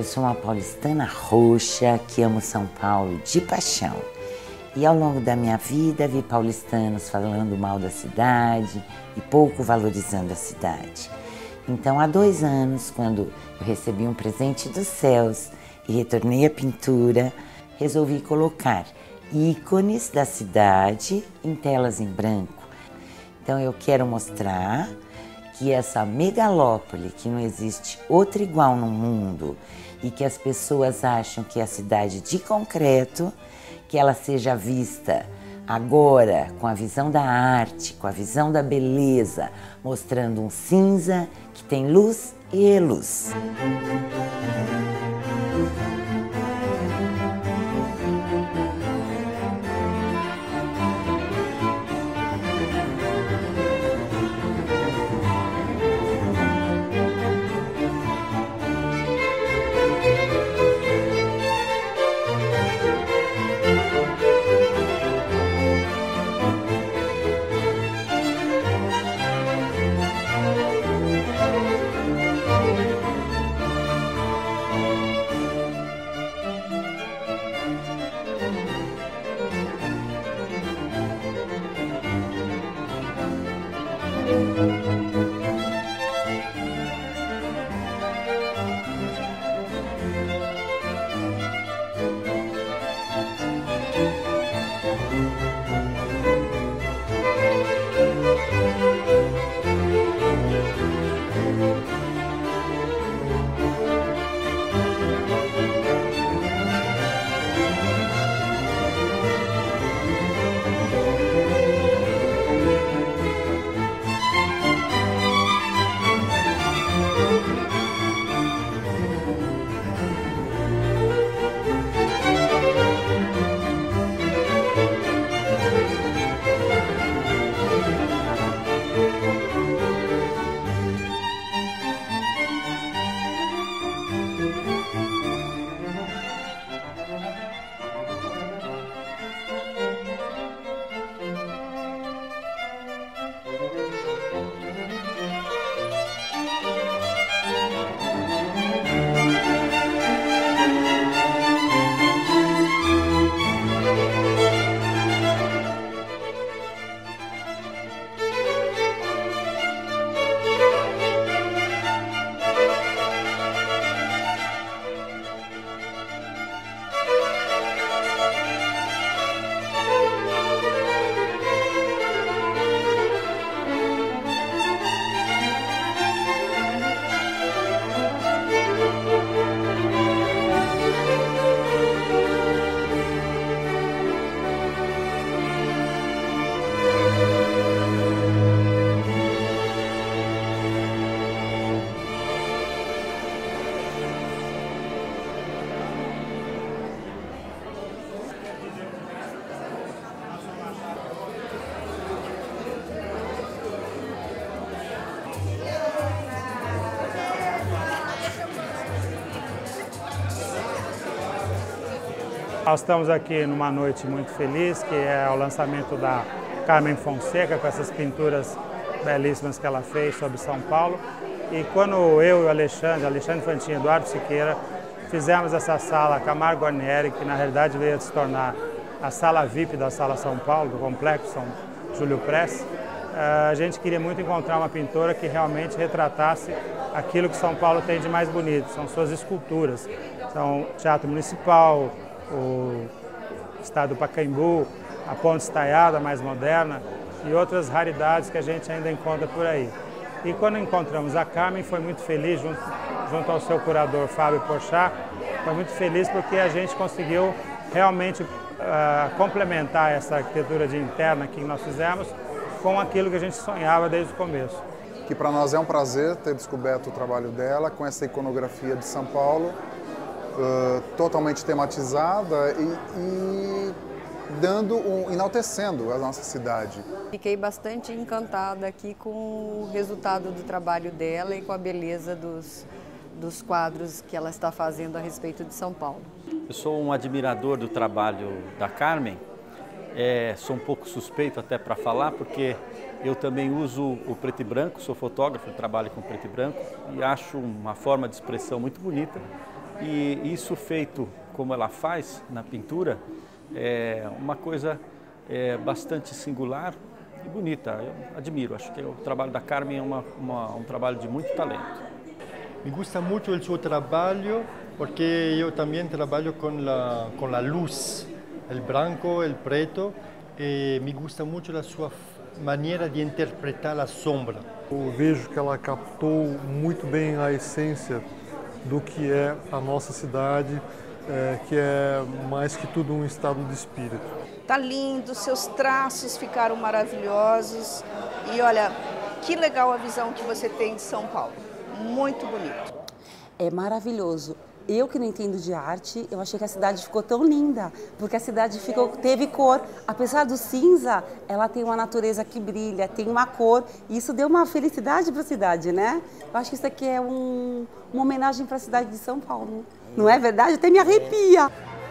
sou uma paulistana roxa que amo São Paulo de paixão. E ao longo da minha vida vi paulistanos falando mal da cidade e pouco valorizando a cidade. Então, há 2 anos, quando eu recebi um presente dos céus e retornei à pintura, resolvi colocar ícones da cidade em telas em branco. Então, eu quero mostrar que essa megalópole, que não existe outra igual no mundo, e que as pessoas acham que é a cidade de concreto, que ela seja vista agora com a visão da arte, com a visão da beleza, mostrando um cinza que tem luz e reluz. Nós estamos aqui numa noite muito feliz, que é o lançamento da Carmen Fonseca, com essas pinturas belíssimas que ela fez sobre São Paulo. E quando eu e o Alexandre Fantin e Eduardo Siqueira, fizemos essa sala Camargo Guarnieri, que na realidade veio a se tornar a sala VIP da Sala São Paulo, do Complexo São Júlio Prestes, a gente queria muito encontrar uma pintora que realmente retratasse aquilo que São Paulo tem de mais bonito, são suas esculturas. São o Teatro Municipal, o Estádio do Pacaembu, a Ponte Estaiada mais moderna e outras raridades que a gente ainda encontra por aí. E quando encontramos a Carmen, foi muito feliz, junto ao seu curador Fábio Porchat, foi muito feliz porque a gente conseguiu realmente complementar essa arquitetura de interna que nós fizemos com aquilo que a gente sonhava desde o começo. Que para nós é um prazer ter descoberto o trabalho dela com essa iconografia de São Paulo, totalmente tematizada e enaltecendo a nossa cidade. Fiquei bastante encantada aqui com o resultado do trabalho dela e com a beleza dos quadros que ela está fazendo a respeito de São Paulo. Eu sou um admirador do trabalho da Carmen, sou um pouco suspeito até para falar, porque eu também uso o preto e branco, sou fotógrafo, trabalho com preto e branco e acho uma forma de expressão muito bonita. E isso feito como ela faz na pintura é uma coisa bastante singular e bonita. Eu admiro, acho que o trabalho da Carmen é um trabalho de muito talento. Me gusta muito o seu trabalho porque eu também trabalho com a luz, o branco, o preto, e me gusta muito a sua maneira de interpretar a sombra. Eu vejo que ela captou muito bem a essência do que é a nossa cidade, que é mais que tudo um estado de espírito. Tá lindo, seus traços ficaram maravilhosos e olha, que legal a visão que você tem de São Paulo, muito bonito. É maravilhoso. Eu que não entendo de arte, eu achei que a cidade ficou tão linda, porque a cidade teve cor. Apesar do cinza, ela tem uma natureza que brilha, tem uma cor, e isso deu uma felicidade para a cidade, né? Eu acho que isso aqui é uma homenagem para a cidade de São Paulo. Não é verdade? Até me arrepia.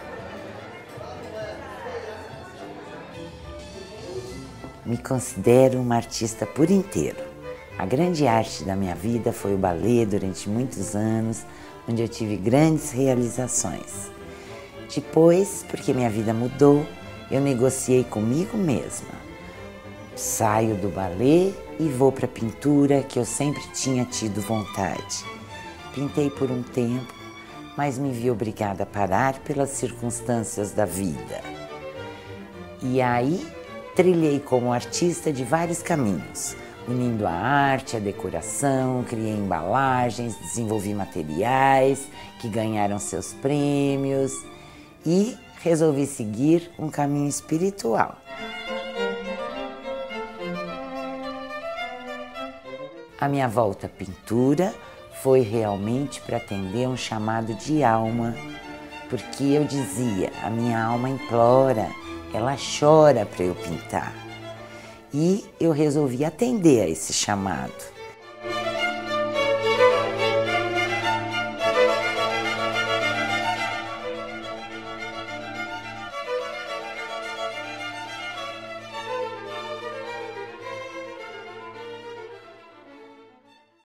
Me considero uma artista por inteiro. A grande arte da minha vida foi o balé durante muitos anos, onde eu tive grandes realizações. Depois, porque minha vida mudou, eu negociei comigo mesma. Saio do balé e vou para a pintura, que eu sempre tinha tido vontade. Pintei por um tempo, mas me vi obrigada a parar pelas circunstâncias da vida. E aí, trilhei como artista de vários caminhos, unindo a arte, a decoração, criei embalagens, desenvolvi materiais que ganharam seus prêmios e resolvi seguir um caminho espiritual. A minha volta à pintura foi realmente para atender um chamado de alma, porque eu dizia, a minha alma implora, ela chora para eu pintar. E eu resolvi atender a esse chamado.